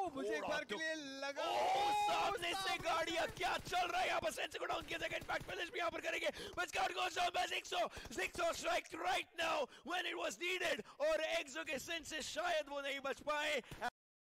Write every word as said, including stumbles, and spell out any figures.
ओ मुझे एक बार के लिए लगा ओ सामने से गाड़ियां क्या चल रहा है यहाँ पर। सेंस को डाउन किया जाएगा, इनफैक्ट फिनिश भी यहाँ पर करेंगे। But scout goes down by ज़िक्सो। ज़िक्सो strike right now when it was needed और एक्सो के सेंस से शायद वो नहीं बच पाए।